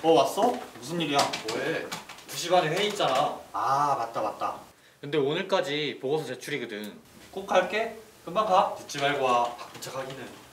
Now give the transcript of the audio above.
왔어? 무슨 일이야? 뭐해? 2시 반에 회의 있잖아. 아, 맞다. 근데 오늘까지 보고서 제출이거든. 꼭 갈게. 금방 가. 늦지 말고 와. 바쁜 척 하기는.